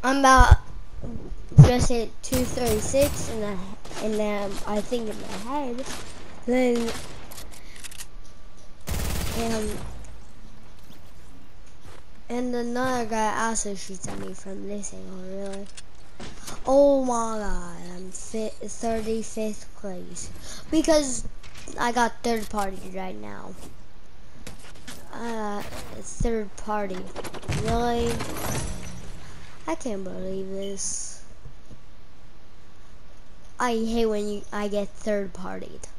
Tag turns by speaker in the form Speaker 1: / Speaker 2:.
Speaker 1: I'm about just hit 236 and then I think in my head. Then and another guy also shoots at me from this angle, really. Oh my god, I'm 35th place. Because I got third party right now. Third party. Really? I can't believe this. I hate when I get third partied.